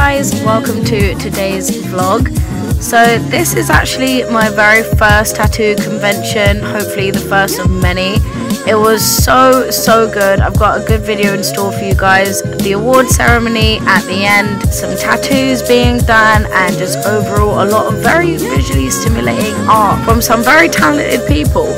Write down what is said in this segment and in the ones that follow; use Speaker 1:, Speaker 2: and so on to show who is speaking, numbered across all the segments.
Speaker 1: guys, welcome to today's vlog. So this is actually my very first tattoo convention, hopefully the first of many. It was so good. I've got a good video in store for you guys. The award ceremony at the end, some tattoos being done, and just overall a lot of very visually stimulating art from some very talented people.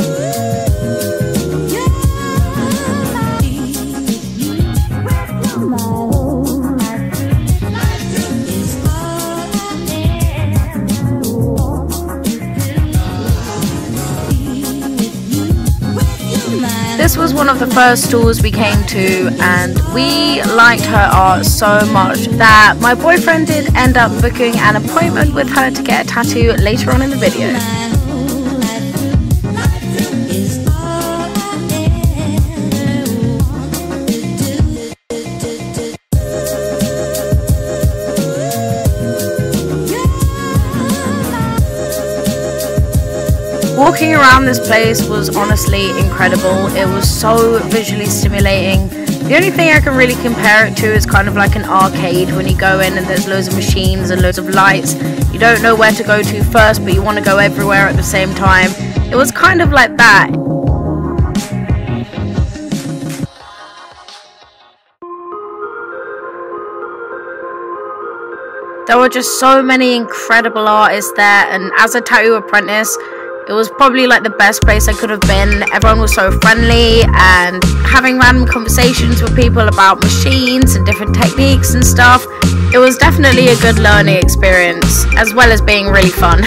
Speaker 1: This was one of the first stalls we came to, and we liked her art so much that my boyfriend did end up booking an appointment with her to get a tattoo later on in the video. Walking around this place was honestly incredible. It was so visually stimulating. The only thing I can really compare it to is kind of like an arcade when you go in and there's loads of machines and loads of lights. You don't know where to go to first, but you want to go everywhere at the same time. It was kind of like that. There were just so many incredible artists there, and as a tattoo apprentice, it was probably like the best place I could have been. Everyone was so friendly, and having random conversations with people about machines and different techniques and stuff. It was definitely a good learning experience, as well as being really fun.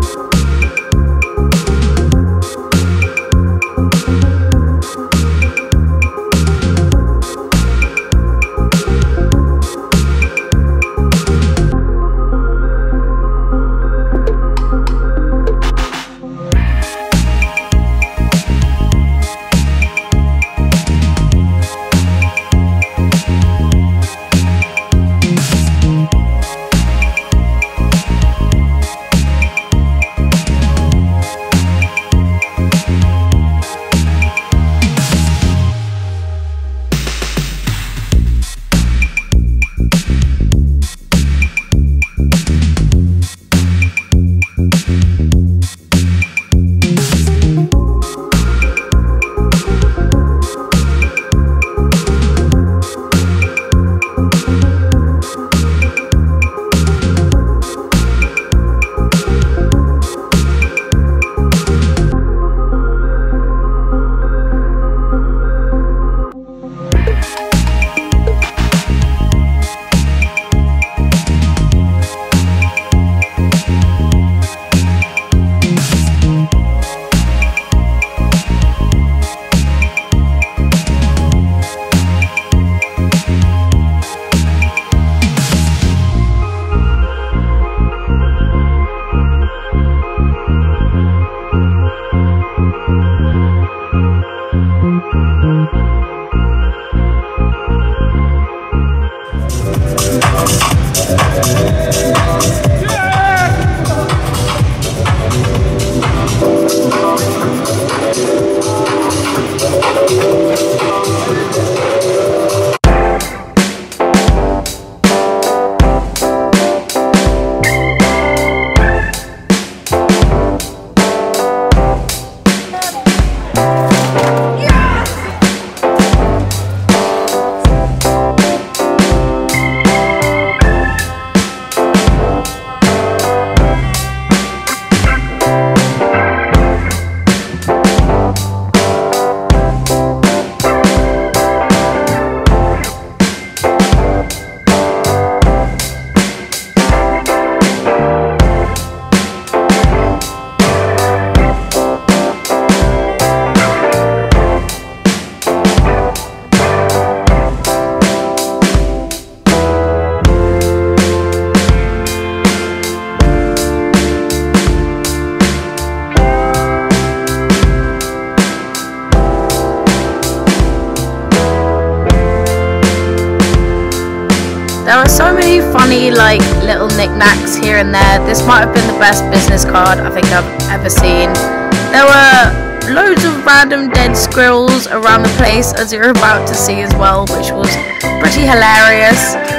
Speaker 1: There are so many funny like little knickknacks here and there. This might have been the best business card I think I've ever seen. There were loads of random dead squirrels around the place, as you're about to see as well, which was pretty hilarious.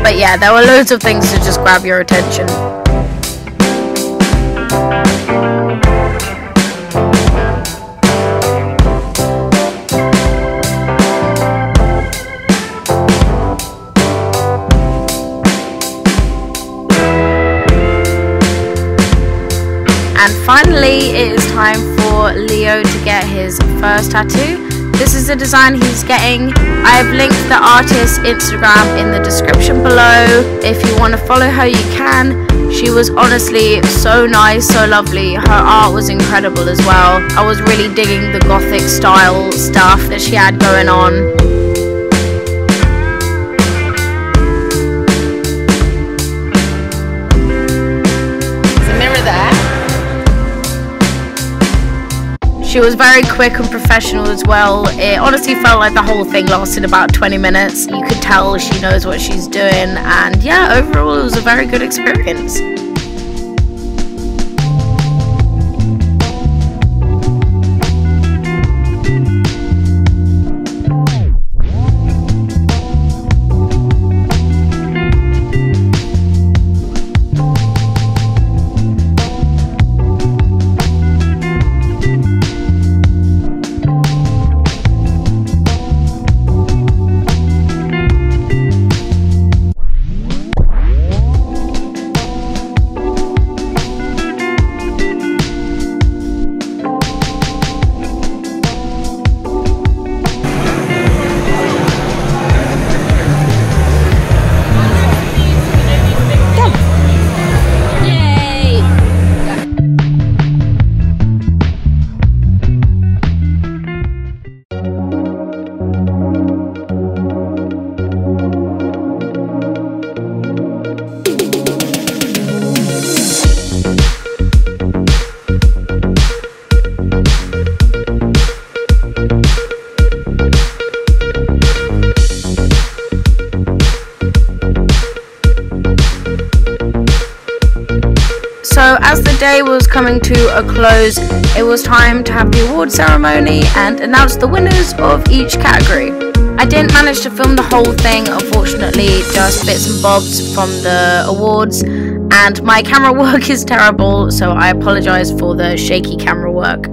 Speaker 1: But yeah, there were loads of things to just grab your attention. And finally, it is time for Leo to get his first tattoo. This is the design he's getting. I have linked the artist's Instagram in the description below. If you want to follow her, you can. She was honestly so nice, so lovely. Her art was incredible as well. I was really digging the gothic style stuff that she had going on. She was very quick and professional as well. It honestly felt like the whole thing lasted about 20 minutes. You could tell she knows what she's doing, and yeah, overall it was a very good experience. So as the day was coming to a close, it was time to have the award ceremony and announce the winners of each category. I didn't manage to film the whole thing, unfortunately, just bits and bobs from the awards, and my camera work is terrible, so I apologise for the shaky camera work.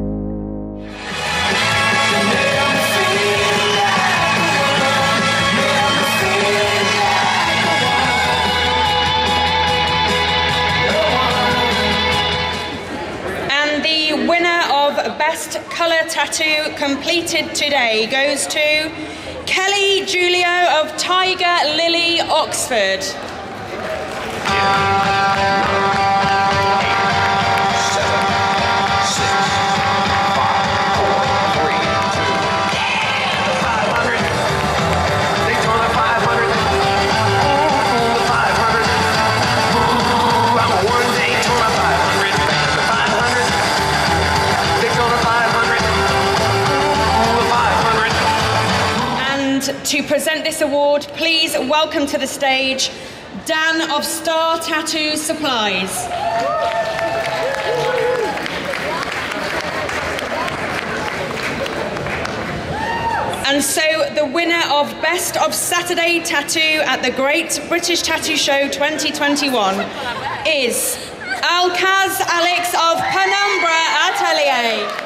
Speaker 2: Best colour tattoo completed today goes to Kelly Julio of Tiger Lily, Oxford. 7, 6, 5, 4, 3, 2, 500. Daytona 500. Ooh, 500. Ooh, I'm a one Daytona 500. 500. Daytona 500. Ooh, 500. And to present this award, please welcome to the stage Dan of Star Tattoo Supplies. And so the winner of Best of Saturday Tattoo at the Great British Tattoo Show 2021 is Alcaz Alex of Penumbra Atelier.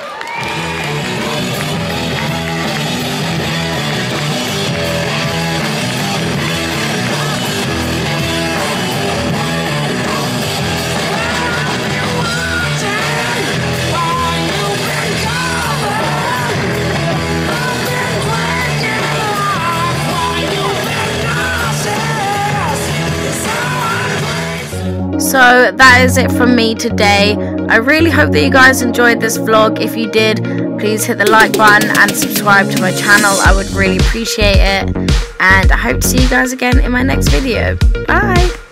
Speaker 1: So that is it from me today. I really hope that you guys enjoyed this vlog. If you did, please hit the like button and subscribe to my channel. I would really appreciate it. And I hope to see you guys again in my next video. Bye!